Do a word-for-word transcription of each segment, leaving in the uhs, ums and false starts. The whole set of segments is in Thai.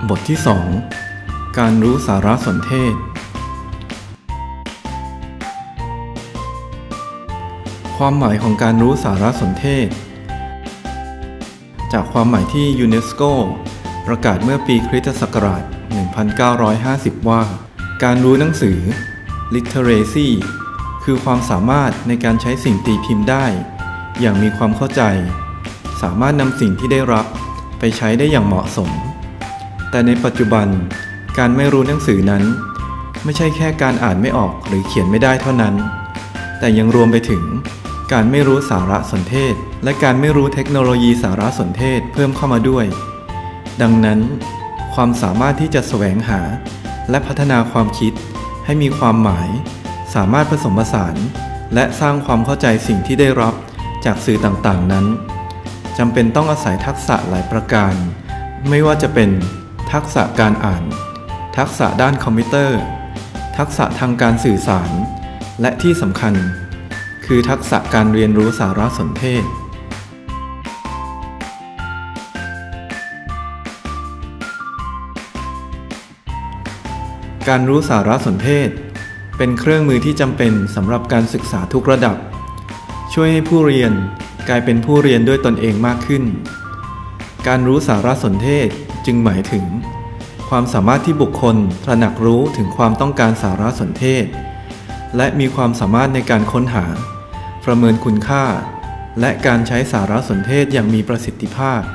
บทที่สองการรู้สารสนเทศความหมายของการรู้สารสนเทศจากความหมายที่ยูเนสโกประกาศเมื่อปีคริสตศักราช หนึ่งพันเก้าร้อยห้าสิบ ว่าการรู้หนังสือ literacy คือความสามารถในการใช้สิ่งตีพิมพ์ได้อย่างมีความเข้าใจสามารถนำสิ่งที่ได้รับไปใช้ได้อย่างเหมาะสมแต่ในปัจจุบันการไม่รู้หนังสือนั้นไม่ใช่แค่การอ่านไม่ออกหรือเขียนไม่ได้เท่านั้นแต่ยังรวมไปถึงการไม่รู้สารสนเทศและการไม่รู้เทคโนโลยีสารสนเทศเพิ่มเข้ามาด้วยดังนั้นความสามารถที่จะแสวงหาและพัฒนาความคิดให้มีความหมายสามารถผสมผสานและสร้างความเข้าใจสิ่งที่ได้รับจากสื่อต่างๆนั้นจำเป็นต้องอาศัยทักษะหลายประการไม่ว่าจะเป็นทักษะการอ่านทักษะด้านคอมพิวเตอร์ทักษะทางการสื่อสารและที่สำคัญคือทักษะการเรียนรู้สารสนเทศการรู้สารสนเทศเป็นเครื่องมือที่จำเป็นสำหรับการศึกษาทุกระดับช่วยให้ผู้เรียนกลายเป็นผู้เรียนด้วยตนเองมากขึ้นการรู้สารสนเทศจึงหมายถึงความสามารถที่บุคคลตระหนักรู้ถึงความต้องการสารสนเทศและมีความสามารถในการค้นหาประเมินคุณค่าและการใช้สารสนเทศอย่างมีประสิทธิภาพ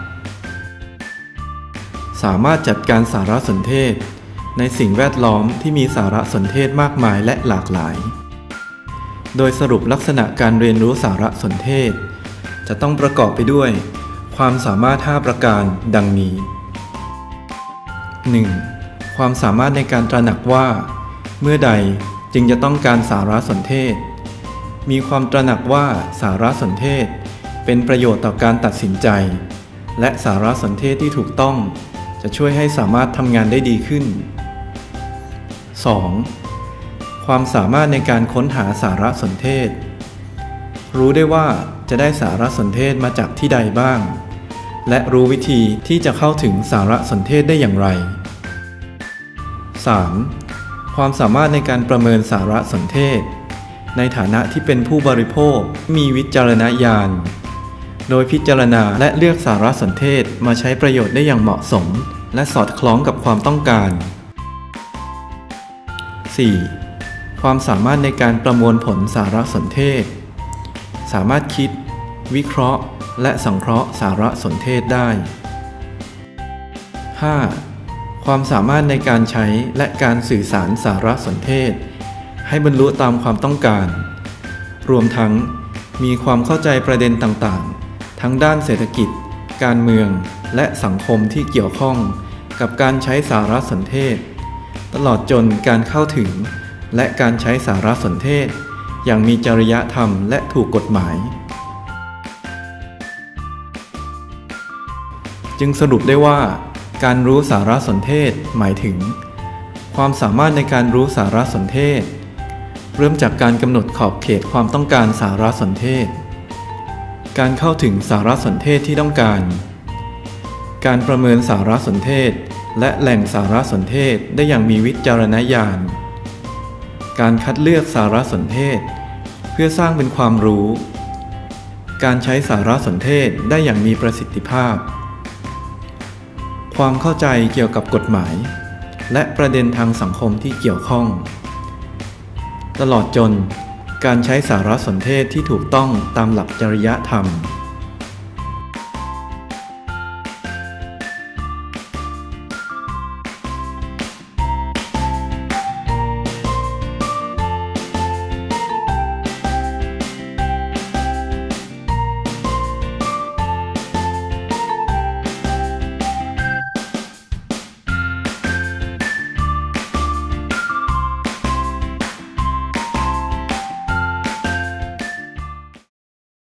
สามารถจัดการสารสนเทศในสิ่งแวดล้อมที่มีสารสนเทศมากมายและหลากหลายโดยสรุปลักษณะการเรียนรู้สารสนเทศจะต้องประกอบไปด้วยความสามารถห้าประการดังนี้ หนึ่ง. ความสามารถในการตระหนักว่าเมื่อใดจึงจะต้องการสารสนเทศมีความตระหนักว่าสารสนเทศเป็นประโยชน์ต่อการตัดสินใจและสารสนเทศที่ถูกต้องจะช่วยให้สามารถทำงานได้ดีขึ้น สอง. ความสามารถในการค้นหาสารสนเทศรู้ได้ว่าจะได้สารสนเทศมาจากที่ใดบ้างและรู้วิธีที่จะเข้าถึงสารสนเทศได้อย่างไร สาม. ความสามารถในการประเมินสารสนเทศในฐานะที่เป็นผู้บริโภคมีวิจารณญาณโดยพิจารณาและเลือกสารสนเทศมาใช้ประโยชน์ได้อย่างเหมาะสมและสอดคล้องกับความต้องการ สี่. ความสามารถในการประมวลผลสารสนเทศสามารถคิดวิเคราะห์และสังเคราะห์สารสนเทศได้ ห้า. ความสามารถในการใช้และการสื่อสารสารสนเทศให้บรรลุตามความต้องการรวมทั้งมีความเข้าใจประเด็นต่างๆทั้งด้านเศรษฐกิจการเมืองและสังคมที่เกี่ยวข้องกับการใช้สารสนเทศตลอดจนการเข้าถึงและการใช้สารสนเทศอย่างมีจริยธรรมและถูกกฎหมายจึงสรุปได้ว่าการรู้สารสนเทศหมายถึงความสามารถในการรู้สารสนเทศเริ่มจากการกำหนดขอบเขตความต้องการสารสนเทศการเข้าถึงสารสนเทศที่ต้องการการประเมินสารสนเทศและแหล่งสารสนเทศได้อย่างมีวิจารณญาณการคัดเลือกสารสนเทศเพื่อสร้างเป็นความรู้การใช้สารสนเทศได้อย่างมีประสิทธิภาพความเข้าใจเกี่ยวกับกฎหมายและประเด็นทางสังคมที่เกี่ยวข้องตลอดจนการใช้สารสนเทศที่ถูกต้องตามหลักจริยธรรม